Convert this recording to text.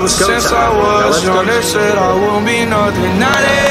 Ever since I was young, they said I won't be nothing. Now they